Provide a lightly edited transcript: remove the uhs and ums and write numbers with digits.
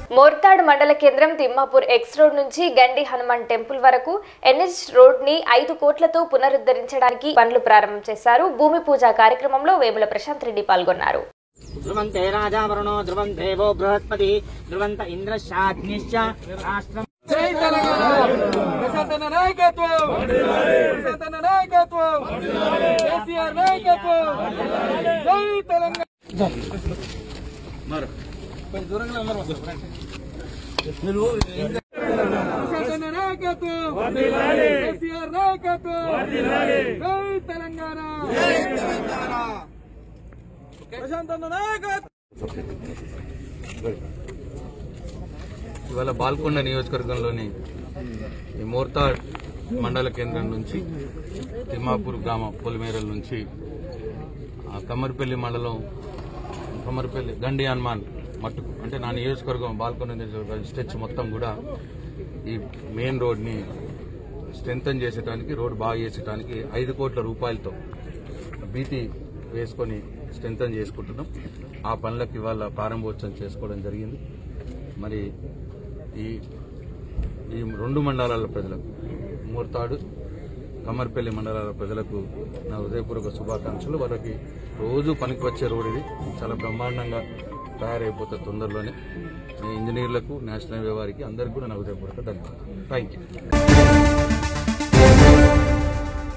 మోర్తాడ్ మండల కేంద్రం Thimmapur X road నుంచి గండి హనుమాన్ టెంపుల్ వరకు ఎన్హెచ్ రోడ్ ని 5 కోట్లతో పునరుద్ధరించడానికి పనులు ప్రారంభం చేశారు. భూమి పూజ కార్యక్రమంలో వేముల ప్రశాంత్ రెడ్డి పాల్గొన్నారు. ధ్రువంతే రాజా వరుణో ధ్రువం దేవో బృహస్పతి ధ్రువంత ఇంద్రశాగ్నిశ్చ రాష్ట్రం. జై తెలంగాణ ప్రశాంతన నాయకత్వం ప్రశాంతన నాయకత్వం కేసీఆర్ నాయకత్వం జై తెలంగాణ మర కొంచెం దూరంగా ఉన్నారు మీరు ప్రశాంతన నాయకత్వం వర్ధిల్లాలి కేసీఆర్ నాయకత్వం వర్ధిల్లాలి జై తెలంగాణ జై తెలంగాణ ప్రశాంతన నాయకత్వం. ఇవాళ బాల్కొండ నియోజకవర్గంలోని ఈ మోర్తాడ్ మండల కేంద్రం నుంచి తిమ్మాపూర్ గ్రామం పొలిమేరల నుంచి కమ్మరిపల్లి మండలం కమ్మరిపల్లి గండి హనుమాన్ మట్టుకు అంటే నా నియోజకవర్గం బాల్కొండ నియోజకవర్గం స్ట్రెచ్ మొత్తం కూడా ఈ మెయిన్ రోడ్ని స్ట్రెంథన్ చేసేటానికి రోడ్ బాగా చేసేటానికి 5 కోట్ల రూపాయలతో బీటీ వేసుకొని స్ట్రెంథన్ చేసుకుంటున్నాం. ఆ పనులకు ఇవాళ ప్రారంభోత్సవం చేసుకోవడం జరిగింది. మరి ఈ 2 మండలాల ప్రజలకు మోర్తాడు కమ్మరిపల్లి మండలాల ప్రజలకు నా హృదయపూర్వక శుభాకాంక్షలు. వారికి రోజు పనికి వచ్చే రోడ్ ఇది చాలా బ్రహ్మాండంగా తయారైపోతుంది తొందరలోనే. ఇంజనీర్లకు నేషనల్ హైవే వారికి అందరికీ కూడా నా హృదయపూర్వక ధన్యవాదాలు. Thank you.